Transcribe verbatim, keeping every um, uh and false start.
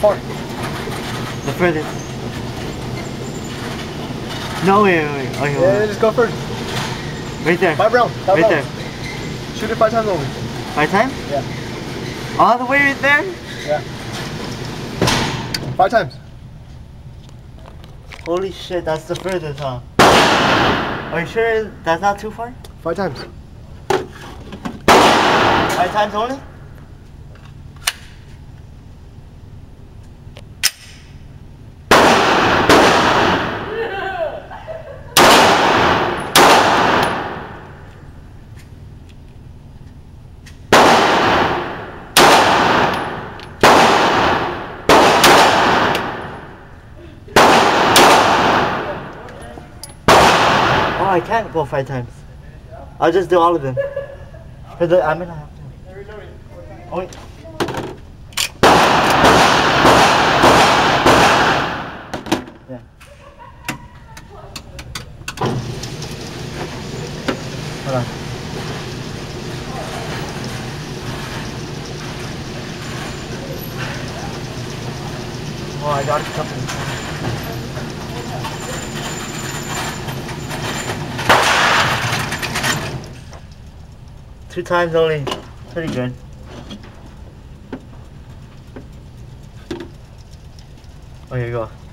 far? The furthest. No, wait, wait, wait. Okay, Yeah, hold yeah, on. just go first. Right there. Five rounds. Five right rounds. there. Shoot it five times only. Five times? Yeah. All the way right there? Yeah. Five times. Holy shit, that's the furthest, huh? Are you sure that's not too far? Five times. Five times only? Oh, I can't go five times. I'll just do all of them. For the, I'm gonna have to. Oh, wait. Yeah. Hold on. Oh, I got something. Two times only. Pretty good. Oh, here you go.